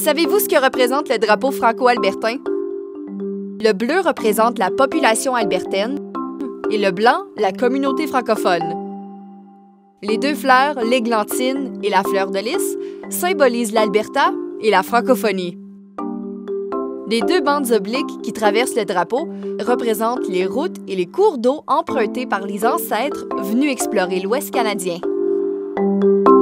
Savez-vous ce que représente le drapeau franco-albertain? Le bleu représente la population albertaine et le blanc, la communauté francophone. Les deux fleurs, l'églantine et la fleur de lys, symbolisent l'Alberta et la francophonie. Les deux bandes obliques qui traversent le drapeau représentent les routes et les cours d'eau empruntés par les ancêtres venus explorer l'Ouest canadien.